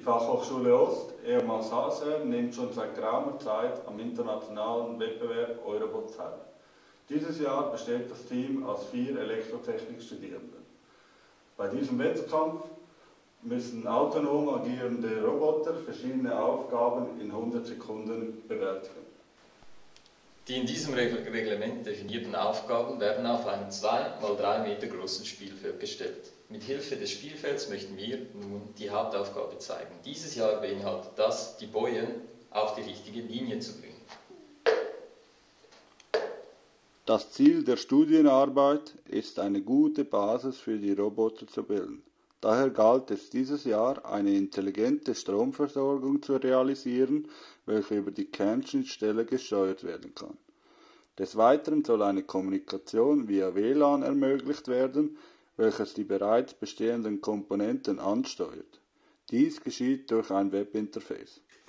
Fachhochschule Ost, ehemals HSR, nimmt schon seit geraumer Zeit am internationalen Wettbewerb Eurobot teil. Dieses Jahr besteht das Team aus 4 Elektrotechnikstudierenden. Bei diesem Wettkampf müssen autonom agierende Roboter verschiedene Aufgaben in 100 Sekunden bewältigen. Die in diesem Reglement definierten Aufgaben werden auf einem 2 x 3 Meter großen Spielfeld gestellt. Mit Hilfe des Spielfelds möchten wir nun die Hauptaufgabe zeigen. Dieses Jahr beinhaltet das, die Bojen auf die richtige Linie zu bringen. Das Ziel der Studienarbeit ist, eine gute Basis für die Roboter zu bilden. Daher galt es dieses Jahr, eine intelligente Stromversorgung zu realisieren, welche über die Kernschnittstelle gesteuert werden kann. Des Weiteren soll eine Kommunikation via WLAN ermöglicht werden, welches die bereits bestehenden Komponenten ansteuert. Dies geschieht durch ein Webinterface.